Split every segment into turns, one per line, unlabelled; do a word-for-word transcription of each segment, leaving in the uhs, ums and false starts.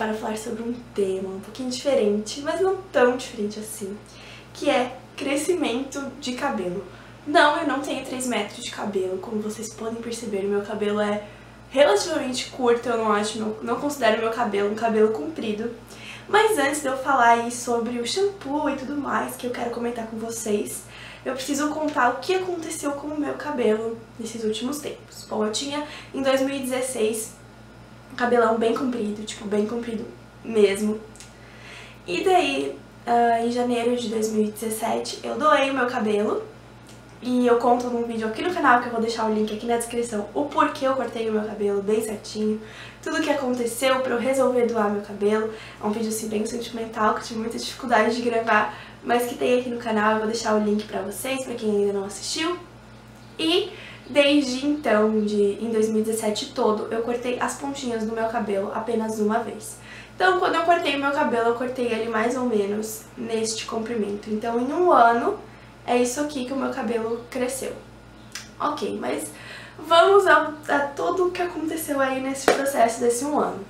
para falar sobre um tema um pouquinho diferente, mas não tão diferente assim, que é crescimento de cabelo. Não, eu não tenho três metros de cabelo, como vocês podem perceber, meu cabelo é relativamente curto, eu não acho, meu, não considero meu cabelo um cabelo comprido. Mas antes de eu falar aí sobre o shampoo e tudo mais que eu quero comentar com vocês, eu preciso contar o que aconteceu com o meu cabelo nesses últimos tempos. Bom, eu tinha em dois mil e dezesseis um cabelão bem comprido, tipo, bem comprido mesmo. E daí, uh, em janeiro de dois mil e dezessete, eu doei o meu cabelo. E eu conto num vídeo aqui no canal, que eu vou deixar o link aqui na descrição, o porquê eu cortei o meu cabelo bem certinho, tudo o que aconteceu pra eu resolver doar meu cabelo. É um vídeo assim bem sentimental, que eu tive muita dificuldade de gravar, mas que tem aqui no canal, eu vou deixar o link pra vocês, pra quem ainda não assistiu. E desde então, de, em dois mil e dezessete todo, eu cortei as pontinhas do meu cabelo apenas uma vez. Então, quando eu cortei o meu cabelo, eu cortei ele mais ou menos neste comprimento. Então, em um ano, é isso aqui que o meu cabelo cresceu. Ok, mas vamos a, a tudo o que aconteceu aí nesse processo desse um ano.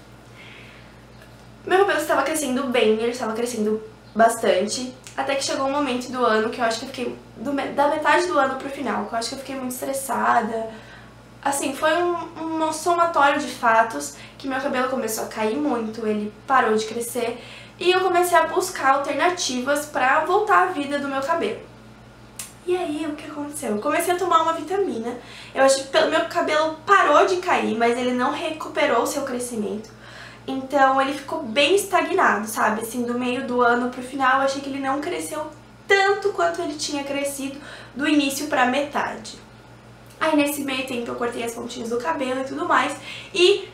Meu cabelo estava crescendo bem, ele estava crescendo bastante, até que chegou um momento do ano que eu acho que eu fiquei, do, da metade do ano pro final, que eu acho que eu fiquei muito estressada. Assim, foi um, um somatório de fatos que meu cabelo começou a cair muito, ele parou de crescer e eu comecei a buscar alternativas pra voltar à vida do meu cabelo. E aí, o que aconteceu? Eu comecei a tomar uma vitamina, eu acho que meu cabelo parou de cair, mas ele não recuperou o seu crescimento. Então ele ficou bem estagnado, sabe? Assim, do meio do ano pro final, eu achei que ele não cresceu tanto quanto ele tinha crescido do início pra metade. Aí nesse meio tempo eu cortei as pontinhas do cabelo e tudo mais, e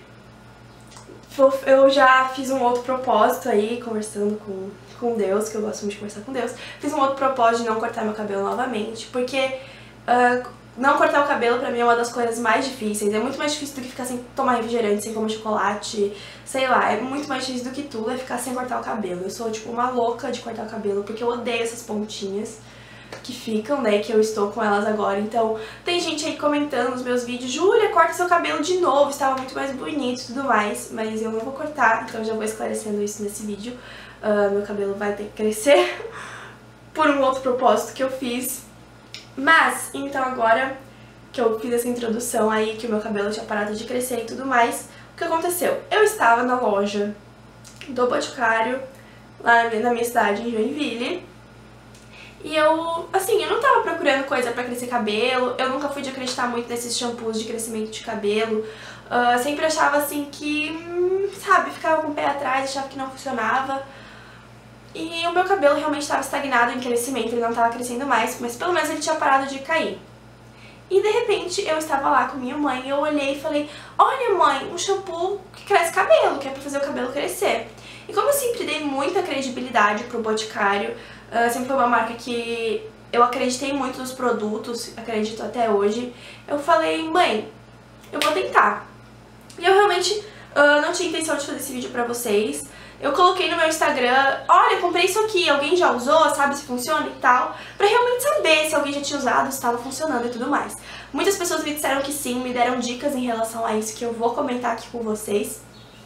eu já fiz um outro propósito aí, conversando com, com Deus, que eu gosto muito de conversar com Deus. Fiz um outro propósito de não cortar meu cabelo novamente, porque uh, não cortar o cabelo pra mim é uma das coisas mais difíceis. É muito mais difícil do que ficar sem tomar refrigerante, sem comer chocolate, sei lá. É muito mais difícil do que tudo é ficar sem cortar o cabelo. Eu sou tipo uma louca de cortar o cabelo, porque eu odeio essas pontinhas que ficam, né, que eu estou com elas agora. Então, tem gente aí comentando nos meus vídeos: Júlia, corta seu cabelo de novo, estava muito mais bonito e tudo mais, mas eu não vou cortar, então eu já vou esclarecendo isso nesse vídeo. Uh, meu cabelo vai ter que crescer por um outro propósito que eu fiz. Mas, então agora que eu fiz essa introdução aí, que o meu cabelo tinha parado de crescer e tudo mais, o que aconteceu? Eu estava na loja do Boticário, lá na minha cidade, em Joinville. E eu, assim, eu não tava procurando coisa pra crescer cabelo, eu nunca fui de acreditar muito nesses shampoos de crescimento de cabelo. Uh, sempre achava, assim, que, hum, sabe, ficava com o pé atrás, achava que não funcionava. E o meu cabelo realmente estava estagnado em crescimento, ele não estava crescendo mais, mas pelo menos ele tinha parado de cair. E de repente eu estava lá com minha mãe e eu olhei e falei: olha mãe, um shampoo que cresce cabelo, que é pra fazer o cabelo crescer. E como eu sempre dei muita credibilidade pro Boticário, uh, sempre foi uma marca que eu acreditei muito nos produtos, acredito até hoje, eu falei: mãe, eu vou tentar. E eu realmente uh, não tinha intenção de fazer esse vídeo pra vocês. Eu coloquei no meu Instagram: olha, comprei isso aqui, alguém já usou, sabe se funciona e tal, pra realmente saber se alguém já tinha usado, se estava funcionando e tudo mais. Muitas pessoas me disseram que sim, me deram dicas em relação a isso que eu vou comentar aqui com vocês.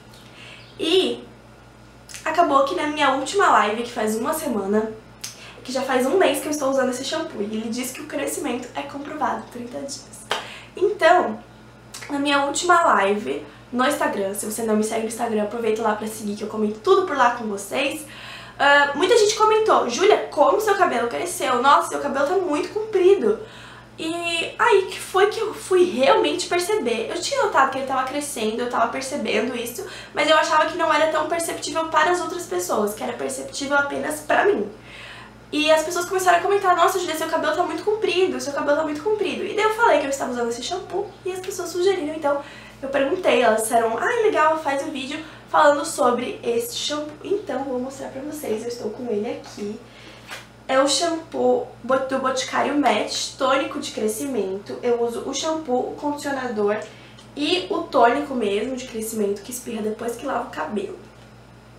E acabou que na minha última live, que faz uma semana, que já faz um mês que eu estou usando esse shampoo, e ele diz que o crescimento é comprovado, trinta dias. Então, na minha última live no Instagram, se você não me segue no Instagram, aproveita lá pra seguir, que eu comento tudo por lá com vocês. Uh, muita gente comentou: Júlia, como seu cabelo cresceu? Nossa, seu cabelo tá muito comprido. E aí que foi que eu fui realmente perceber. Eu tinha notado que ele tava crescendo, eu tava percebendo isso, mas eu achava que não era tão perceptível para as outras pessoas, que era perceptível apenas pra mim. E as pessoas começaram a comentar: nossa, Júlia, seu cabelo tá muito comprido, seu cabelo tá muito comprido. E daí eu falei que eu estava usando esse shampoo e as pessoas sugeriram, então eu perguntei, elas disseram: ah, legal, faz um vídeo falando sobre esse shampoo. Então vou mostrar pra vocês, eu estou com ele aqui. É o shampoo do Boticário Match, tônico de crescimento. Eu uso o shampoo, o condicionador e o tônico mesmo de crescimento que espirra depois que lava o cabelo.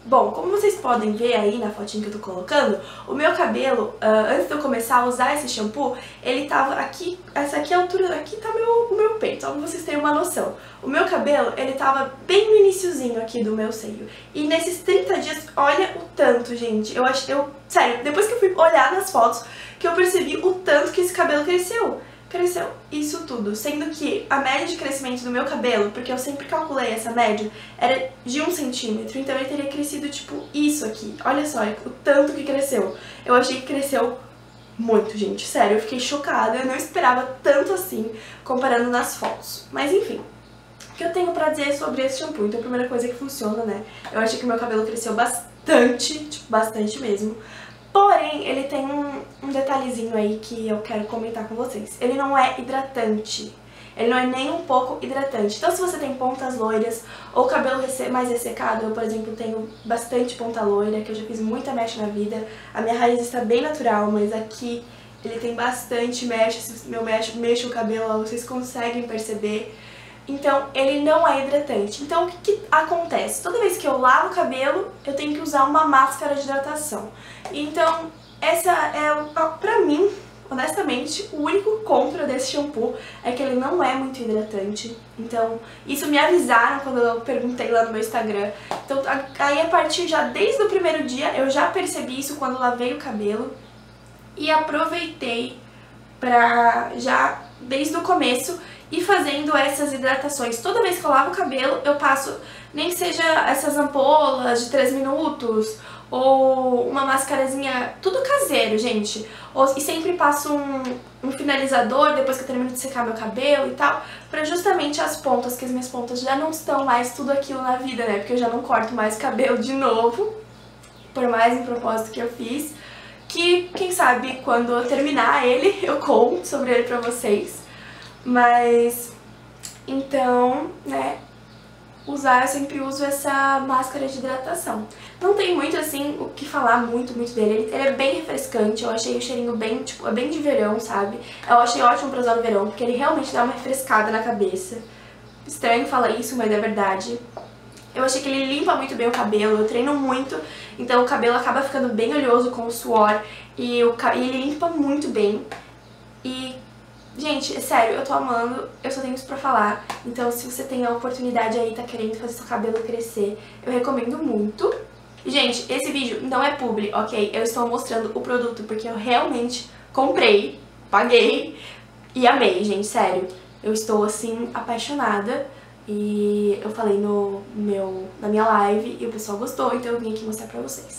Bom, como vocês podem ver aí na fotinha que eu tô colocando, o meu cabelo, uh, antes de eu começar a usar esse shampoo, ele tava aqui, essa aqui é a altura, aqui tá meu, o meu peito, só pra vocês terem uma noção. O meu cabelo, ele tava bem no iniciozinho aqui do meu seio. E nesses trinta dias, olha o tanto, gente, eu acho, eu, sério, depois que eu fui olhar nas fotos, que eu percebi o tanto que esse cabelo cresceu. Cresceu isso tudo, sendo que a média de crescimento do meu cabelo, porque eu sempre calculei essa média, era de um centímetro, então ele teria crescido tipo isso aqui. Olha só o tanto que cresceu. Eu achei que cresceu muito, gente, sério, eu fiquei chocada, eu não esperava tanto assim, comparando nas fotos. Mas enfim, o que eu tenho pra dizer sobre esse shampoo? Então a primeira coisa é que funciona, né? Eu achei que o meu cabelo cresceu bastante, tipo, bastante mesmo. Porém, ele tem um, um detalhezinho aí que eu quero comentar com vocês. Ele não é hidratante. Ele não é nem um pouco hidratante. Então, se você tem pontas loiras ou cabelo mais ressecado, eu, por exemplo, tenho bastante ponta loira, que eu já fiz muita mecha na vida. A minha raiz está bem natural, mas aqui ele tem bastante mecha. Se meu mexo, mexo o cabelo, ó, vocês conseguem perceber. Então, ele não é hidratante. Então, o que, que acontece? Toda vez que eu lavo o cabelo, eu tenho que usar uma máscara de hidratação. Então, essa é, pra mim, honestamente, o único contra desse shampoo é que ele não é muito hidratante. Então, isso me avisaram quando eu perguntei lá no meu Instagram. Então, aí a partir já, desde o primeiro dia, eu já percebi isso quando lavei o cabelo. E aproveitei pra já, desde o começo, ir fazendo essas hidratações. Toda vez que eu lavo o cabelo, eu passo, nem que seja essas ampolas de três minutos, ou uma mascarazinha, tudo caseiro, gente. E sempre passo um, um finalizador depois que eu termino de secar meu cabelo e tal, pra justamente as pontas, que as minhas pontas já não estão mais tudo aquilo na vida, né? Porque eu já não corto mais cabelo de novo, por mais um propósito que eu fiz. Que, quem sabe, quando eu terminar ele, eu conto sobre ele pra vocês. Mas, então, né, usar, eu sempre uso essa máscara de hidratação. Não tem muito, assim, o que falar muito, muito dele. Ele, ele é bem refrescante, eu achei o cheirinho bem, tipo, é bem de verão, sabe? Eu achei ótimo pra usar no verão, porque ele realmente dá uma refrescada na cabeça. Estranho falar isso, mas é verdade. Eu achei que ele limpa muito bem o cabelo, eu treino muito, então o cabelo acaba ficando bem oleoso com o suor e, o, e ele limpa muito bem. E, gente, é sério, eu tô amando, eu só tenho isso pra falar. Então, se você tem a oportunidade aí, tá querendo fazer seu cabelo crescer, eu recomendo muito. E, gente, esse vídeo não é publi, ok? Eu estou mostrando o produto porque eu realmente comprei, paguei e amei, gente, sério. Eu estou, assim, apaixonada. E eu falei no meu, na minha live e o pessoal gostou, então eu vim aqui mostrar pra vocês.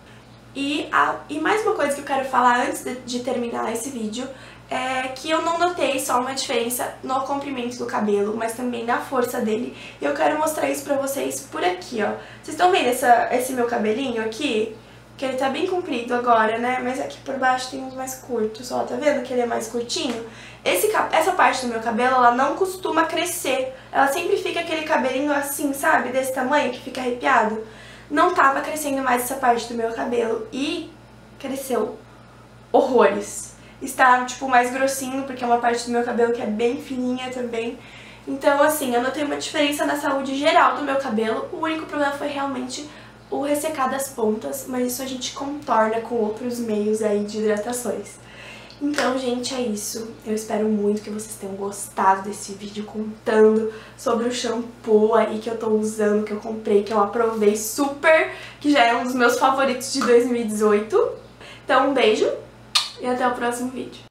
E, a, e mais uma coisa que eu quero falar antes de, de terminar esse vídeo é que eu não notei só uma diferença no comprimento do cabelo, mas também na força dele. E eu quero mostrar isso pra vocês por aqui, ó. Vocês estão vendo essa, esse meu cabelinho aqui? Que ele tá bem comprido agora, né? Mas aqui por baixo tem uns mais curtos, ó. Tá vendo que ele é mais curtinho? Esse, essa parte do meu cabelo, ela não costuma crescer. Ela sempre fica aquele cabelinho assim, sabe? Desse tamanho, que fica arrepiado. Não tava crescendo mais essa parte do meu cabelo. E cresceu horrores. Está, tipo, mais grossinho, porque é uma parte do meu cabelo que é bem fininha também. Então, assim, eu notei uma diferença na saúde geral do meu cabelo. O único problema foi realmente o ressecar das pontas, mas isso a gente contorna com outros meios aí de hidratações. Então, gente, é isso. Eu espero muito que vocês tenham gostado desse vídeo contando sobre o shampoo aí que eu tô usando, que eu comprei, que eu aprovei super, que já é um dos meus favoritos de dois mil e dezoito. Então, um beijo e até o próximo vídeo.